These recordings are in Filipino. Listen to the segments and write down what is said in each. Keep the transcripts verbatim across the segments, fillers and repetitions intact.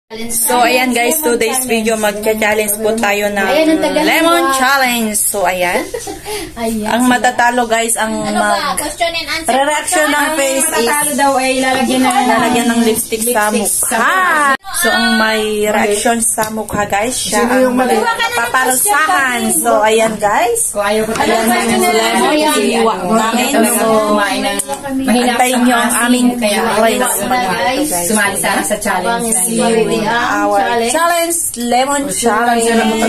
So, ayan guys, today's video, magcha-challenge po tayo ng lemon challenge. So, ayan. Ang matatalo guys, ang mag-reaction ng face is lalagyan ng lipstick sa mukha. So, ang may reaction sa mukha guys, siya ang paparusahan. So, ayan guys. Ayan namin si lemon, iliwa namin. So, antayin nyo ang aming challenge. Sumali sana sa challenge. Our challenge, lemon challenge.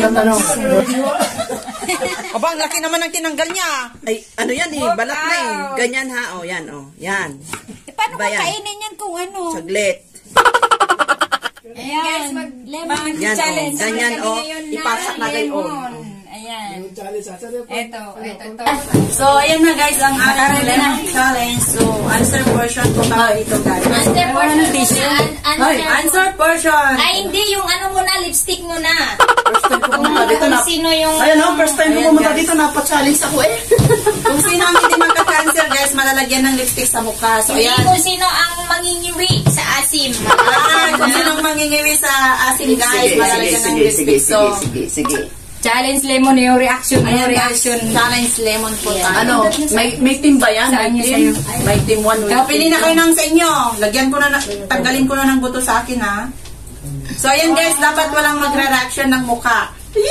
Aba, ang laki naman ang tinanggal niya. Ay, ano yan eh, balat na eh. Ganyan ha, oh, yan, oh, yan. E, paano kakainin yan kung ano? Saglit. Ayan, guys, mag-lemon yan, challenge. Oh, ganyan, oh, ipasak na kayo, oh. Ayan. Ito, ito, ito. So, ayan na guys, ang aking lemon challenge. So, answer portion po tayo ito guys. Answer portion. Hoy, answer portion. Ay, hindi, yung ano muna, lipstick muna. First time ko pumunta dito na. Kung sino yung... Ayun, no, first time ko pumunta dito, napa-challenge ako eh. Kung sino ang hindi magka-cancer guys, malalagyan ng lipstick sa mukha. So, Hindi ayan. kung sino ang mangingiwi sa asim. Ah, kung sino ang mangingiwi sa asin guys, malalagyan ng lipstick. So, sige, sige. Challenge lemon yung reaction. ayan guys, challenge lemon po tayo. Ano, may, may team ba yan? Saan May niya team? May team one. Kaya pili na kayo ng sa inyo. Lagyan ko na, tanggalin ko na ng buto sa akin ha. So, ayan guys, dapat walang magre-reaction ng mukha.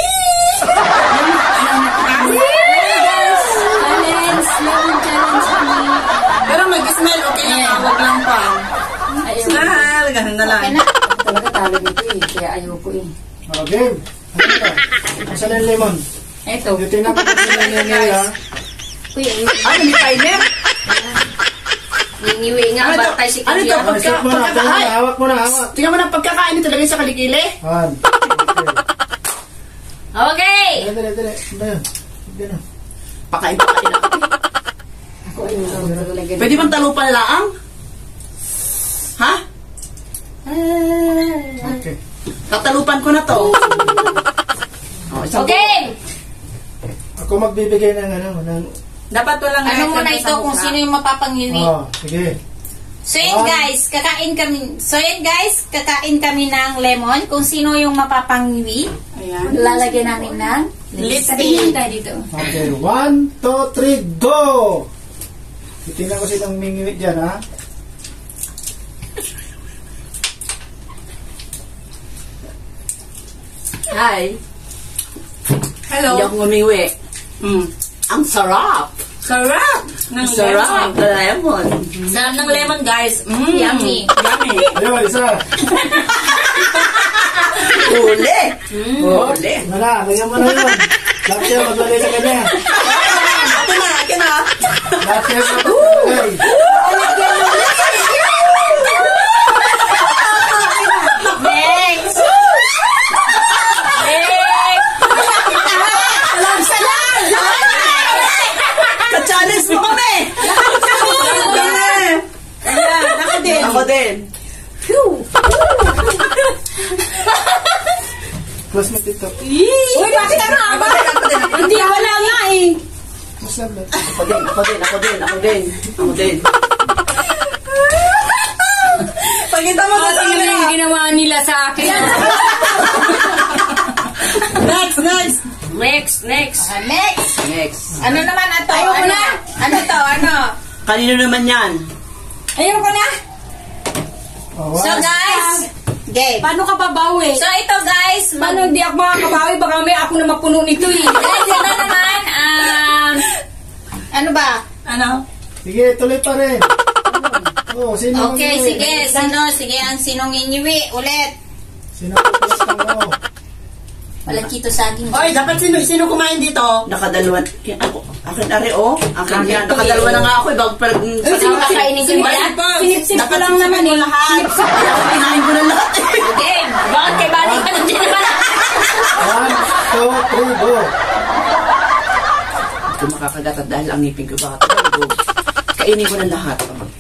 Challenge, lemon challenge kami. Pero mag-smell, okay lang ha, wag lang pa. Smell, ganun na lang. Talaga talo nito eh, kaya ayoko eh. Oh, game. Ano ka? Asan ang lemon? Ito. Yung tinapos ko na yung lemon, ha? Uy, Ano, may timer? nangiwi nga, Ano to? batay si Ano to? Kuya. Pagka, Set mo na, pagka, tingnan ay, mo, hawak mo na, hawak. tingnan mo na pagkakain nito, lagay sa kalikili. Han. Okay! Dali, dali, dali. Ano ba yun? Ganun. Pakain, pakain na. Ako ay nalagyan. Pwede bang talupan laang? Ha? Okay. Tatalupan ko na to. Oh, isang Okay! Ako magbibigay ng ano, ng... Dapat walang Ano reaction muna sa ito kung mukha. sino yung mapapangiwi? Oh, sige. So yun guys, kakain kami. So yun guys, kakain kami ng lemon. Kung sino yung mapapangiwi, Ayan. lalagyan namin ng Lipstick. Sabihin tayo dito. Okay, one, two, three, go! Titingnan ko silang mingiwit dyan, ha? Hi. Hello. Hindi ako ngumiwi. Mm. Ang sarap. Sarap. Ng Sarap. lemon. Lemon. Sarap ng lemon guys. Mm. Yummy. Yummy. Ayun, isa. Uli. Oh, Uli. wala, lagyan mo na yun. Lahat yan, maglagay sa kanya. Ito na, ito na. Lahat yan, maglagay. Next! Ka-challenge mo kami. Ayan, ako din. Ako din. Close mo dito. Uy, bakit ano? Ako din, ako din. Hindi, wala nga eh. Close lang. Ako din, ako din, ako din, ako din. Ako din. Pagkita mo sa Ano camera. yung ginawa nila sa akin? Next, next. Next, next. next. Next. Ano naman ito? Ayoko ano? na. Ano to? Ano? Kanino naman yan? Ayoko na. Oh, So one. guys, game. Paano ka babawi? So ito guys, mag- Paano hindi ako makakabawi? Baka may ako na mapuno nito eh. guys, ito naman, um, ano ba? Ano? Sige, tuloy pa rin. Oh, sino Okay, ang- sige. Sino? Sige, ang sinong inyiwi? Ulit. Sino ang tulas ng ano? Walang kito saging. Oy, dapat sino, sino kumain dito? Nakadalawa. Ako, akin ari, oh. Akin yan. Ito, Nakadalawa eh. na nga ako. eh, Bago parang... Sino kakainin ko nila? Sinipsip ko Dapat lang naman eh. lahat. Kinain ko na lahat. Game. Bakit kay Bali ka nang dyan ba? One, two, three, go. Hindi ko makakagat dahil ang ngipin ko baka talago. Kainin ko na lahat.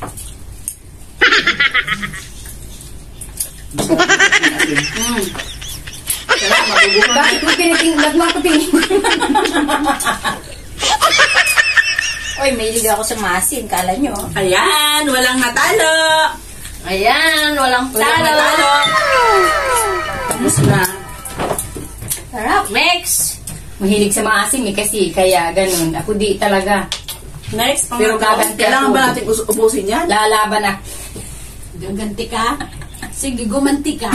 Mm. Sarap, maguguman. Bakit mo tiniting? Lagman ko tingin. Uy, mahilig ako sa masin. Kala nyo. Ayan, walang natalo. Ayan, walang Walang talo. natalo. Mas na. Sarap. Next. Mahilig sa maasim eh kasi kaya ganun. Ako di talaga. Next, Pero gaganti Kailangan ako. ba natin us- ubusin yan? Lalaban ako. Gaganti ka? Sige, gumanti ka.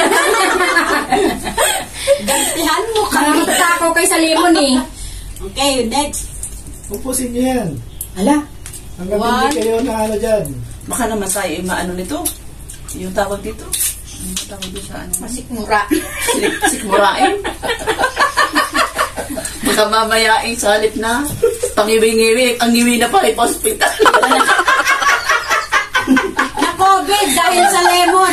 Gantihan mo kami. Nakakita ako kay sa lemon eh. Okay, next. Upusin niyo yan. Hala. Hanggang One. hindi kayo na ano dyan. Baka naman tayo eh, maano nito. Yung tawag dito. Yung tawag dito sa ano. Masikmura. Sik, sikmurain. Baka mamaya eh, sa halip na. Pangiwi-ngiwi. Ang ngiwi na pala sa hospital. Na-COVID dahil sa lemon.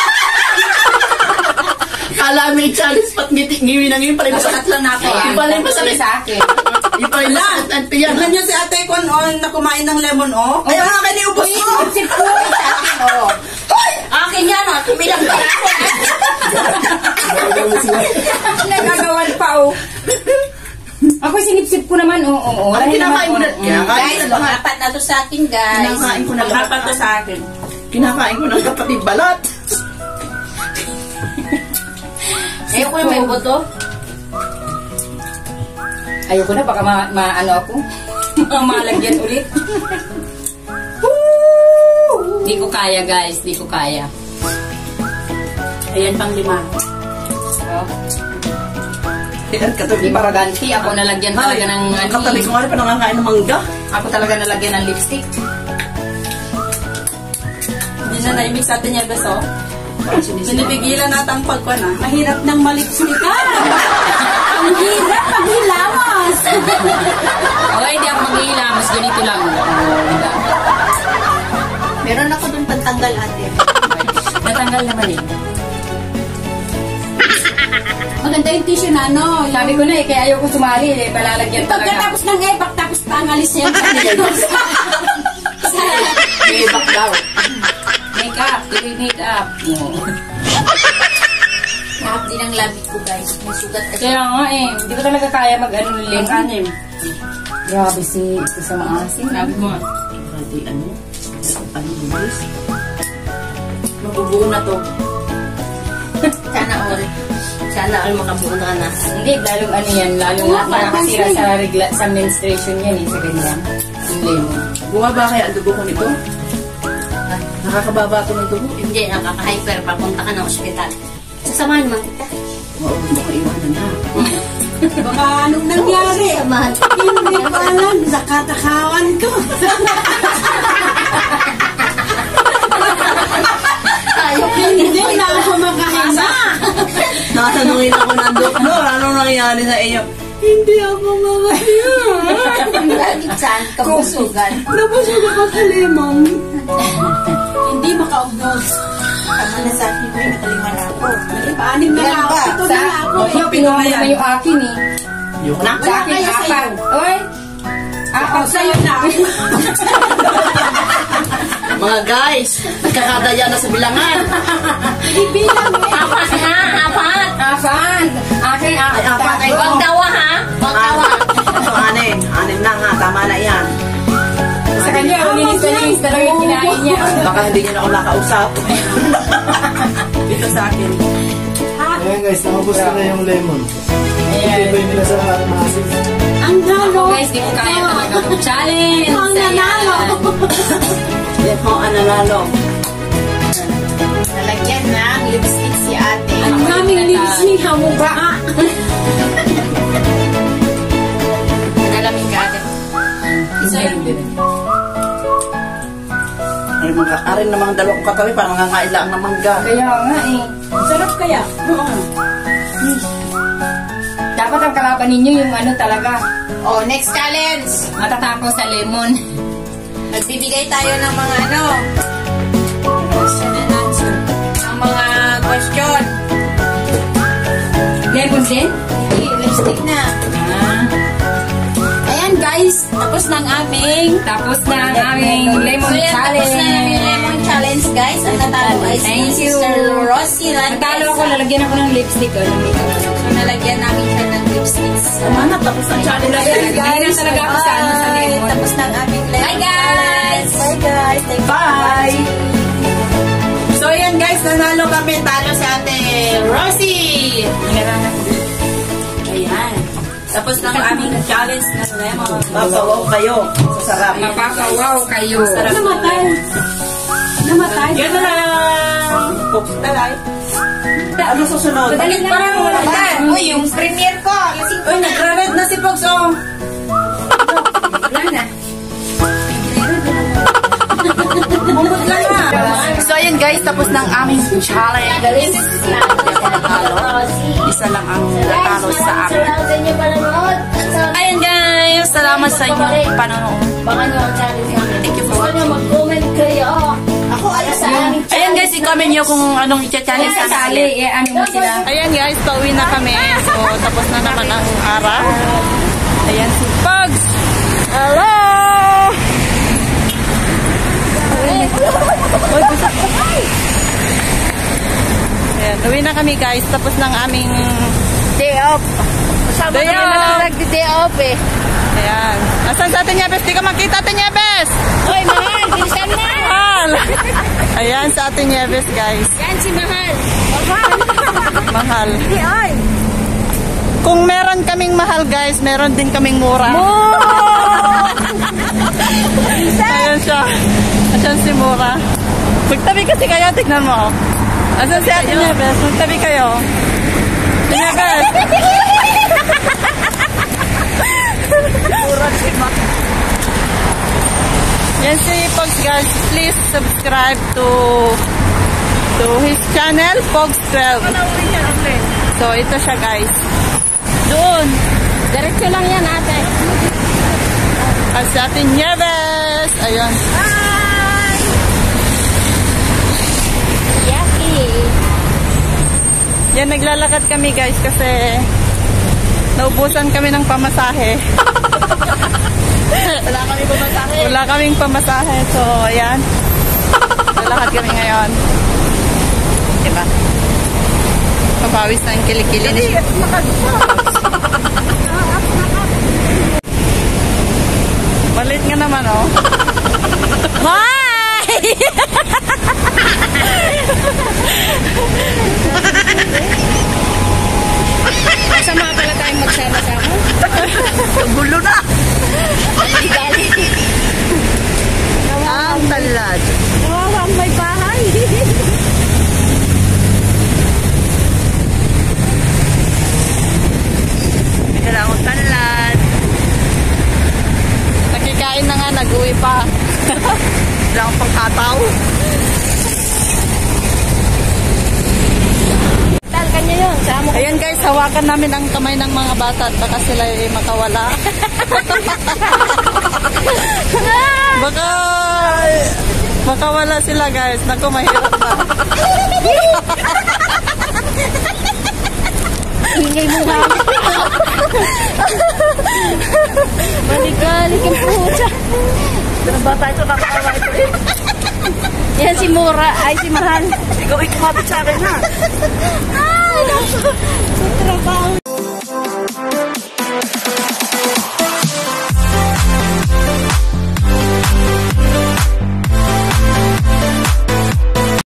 Kala may challenge pat ngiti ngiwi na ngiwi pala yung masakit lang na ako. Ayan, Yung pala yung tatuloy masakit. sa akin. Yung pala yung masakit. Ante yan. Tignan niyo si ate Kon on na kumain ng lemon, oh. Ay, ang akin iubos ko. Sip ko sa akin, oh. Akin yan, oh. Tumilang pa ako. Nagagawan pa oh. Ako sinipsip ko naman, oo, oo. Ang kinakain ko na. Mm. Kinakain Guys, ko na. pangapat na to sa akin, guys. Kinakain ko na. Pagkapat to sa akin. Kinakain ko ng kapatid balat. Ayoko yung may buto. Ayoko na, baka ma, ma ano ako. Malagyan ulit. Di ko kaya guys, di ko kaya. Ayan pang lima. Oh. Yan, Di katabi ba kaganti, ako nalagyan talaga ng ano. Katabi ko nga rin pa nangangain ng mangga. Ako talaga nalagyan ng lipstick. Hindi na naibig sa atin yan, beso. Sinipigilan natin ang pagkwan, ah. Mahirap nang malipstick ka. Ang hirap paghilawas. Okay, di ako mag-iilamas, ganito lang. Oh, diba? Meron ako dun pantanggal, ate. Natanggal naman eh. Maganda yung tissue na, no? Sabi ko na eh, kaya ayoko sumali eh, palalagyan talaga. Pagkatapos ng ebak, tapos pangalis niya yung kanilagos. May back daw. Make up, tuloy make up. No. Lahat din ang labi ko, guys. May sugat kasi. Kaya nga eh, hindi ko talaga kaya mag-ano Ang anim. Grabe si, si sa maasim. Sabi mo. Pwede ano? Ano bubus? Mabubuo na to. Sana all. Sana all makabuo na ka na. Hindi, lalong ano yan, lalong Nga, nakakasira pansin. sa, regla, sa menstruation yan eh, sa ganyan. Yung lemon. Bumaba kaya ang dugo ko nito? Nakakababa to ng dugo. Hindi, nakaka-hyper. Papunta ka ng ospital. Sasamahan mo kita. Oo, baka iwanan na. Baka anong nangyari? Sasamahan. Hindi ko alam. Nakatakawan ko. Hindi na ako makahasa. Nakatanungin ako ng doktor, anong nangyari sa iyo? Hindi ako makaya. Bakit saan? Kabusugan. Nabusog ako sa lemon. Hindi makaubos. Tama na sa akin ko, nakalima na ako. Paanim na lang ako. Ito na lang ako. O, yung pinuha mo naman yung akin eh. Yung na. Sa akin, kaya sa'yo. apat. Oy! Apat Sa'yo na. Mga guys, nagkakadaya na sa bilangan. Ibilang mo. Apat na, apat. Apat! Akin, apat. apat. Ay, Huwag dawa ha. Huwag dawa. Ito, anim. Anim na nga, tama na yan. Sa kanya, linis na linis na lang yung kinain niya. Baka hindi niya na ako nakausap. Dito sa akin. Ayan guys, nakubos na na yung lemon. Ayan. Ibay nila sa maasim. Ang nalo. Guys, di ko kaya talaga mag-challenge. Ang nanalo. Yan po ang nanalo. Nalagyan ng lipstick si ate. Ang daming lipstick ha mukha. Nalamin ka ate. Isa yun din. Ay, mga arin na mga dalawang katabi para mangangain lang ng mangga. Kaya nga eh. Sarap kaya. Dapat ang kalaban ninyo yung ano talaga. Oh, next challenge. Matatapos sa lemon. Magbibigay tayo ng mga ano. Question and answer. Ang mga question. Lemon din? Hindi, lipstick na. Ah. Ayan guys, tapos na ang aming Tapos na ang aming lemon so, yan, challenge. tapos na ang aming lemon challenge guys. Ang natalo ay si Thank you. Sister Rosie Lantes. Natalo ako, lalagyan ako ng lipstick. Oh, ng makeup. So nalagyan namin siya ng lipsticks. Tama na, tapos ang challenge. Hindi na talaga ako sa ano sa Bye! lemon. Tapos na ang aming lemon Bye, guys! challenge. Bye guys! Thank you for Bye! watching. So, ayan guys, nanalo kami. Talo si Ate Rosie. Ayan. Tapos ng aming challenge na lemon. Mapawaw kayo. Sarap. Mapapawaw kayo. Sarap. Namatay. Namatay. Yan na lang. Talay. Ano susunod? Dalit pa lang wala na. Uy, yung premiere ko. Lasing ko Uy, na. nag-red na si Pogs, oh. Wala na. Mumot lang na. So, ayun guys, tapos ng aming challenge. Isa lang ang natalo sa amin. Ayun guys, salamat sa inyong panonood. Thank you for watching. Mag-comment kayo. Ako alas sa amin. Ayan guys, i-comment nyo kung anong i-challenge sa Sali, natin. eh, ano mo sila? Ayan guys, pauwi na kami. So, tapos na naman ang araw. Ayan si Pogs. Hello! Uy, busak pa. Ayan, uwi na kami guys. Tapos ng aming Day off. Kasama Day kami off. na nag-day off eh. ayan. Asan sa Ate Nieves? Di ka makita, Ate Nieves! Hoy, Mahal, bilisan na. Mahal! Ayan sa Ate Nieves guys. Yan si Mahal. Mahal. Hindi, ay. Kung meron kaming mahal guys, meron din kaming mura. Ayan siya. Ayan si Mura. Magtabi kasi kayo, tignan mo. Asan si Ate Nieves? Magtabi kayo. Ate Nieves! Yan si Pogs guys. Please subscribe to to his channel, Pogs twelve. So, ito siya guys. Doon. Diretso lang yan, ate. At si Ate Nieves. Ayun. Yaki. Yan, naglalakad kami guys kasi naubusan kami ng pamasahe. Wala kami pumatahe. Wala kaming pamasahe. So, ayan. Naglalakad kami ngayon. Diba? Papawis na yung kilikili. Hindi, malit nga naman, oh. Bye! Sama pala tayong magsama-sama. Gulo na. Gali. Ang talad. Nawawang may bahay. Kailangan talad. Nakikain na nga, nag-uwi pa. Kailangan pang kataw. Tal, kanya yun. Sama ko. Ayan guys, hawakan namin ang kamay ng mga bata at baka sila ay makawala. Baka makawala sila guys. Naku, mahirap na. Ingay mo nga. Maligali kang puta. Bata ito, nakakawa ito eh. Yan si Mura, ay si Mahal. Ikaw ay kumapit sa akin ha. Ay, naku.